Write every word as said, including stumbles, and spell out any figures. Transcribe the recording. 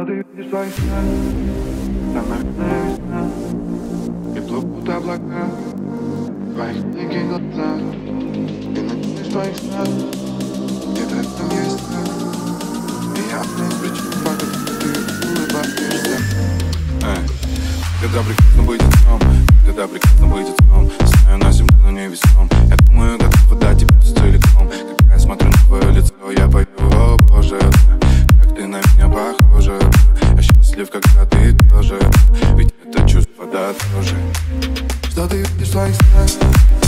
Что ты видишь в своих снах? Там, наверное, весна. И плывут облака в твоих диких глазах. Ты находишь в своих снах. Где-то там есть страх. И я одну причин, по которой ты улыбаешься. Когда прекрасно быть отцом, когда прекрасно быть отцом. Знаю на земле, но не весом. Я думаю, готов отдать тебе все целиком. Когда я смотрю на твое лицо, я пою, о боже, как ты на меня похожа. Я счастлив, когда ты тоже, ведь это чувство, да, тоже. Что ты видишь в своих снах?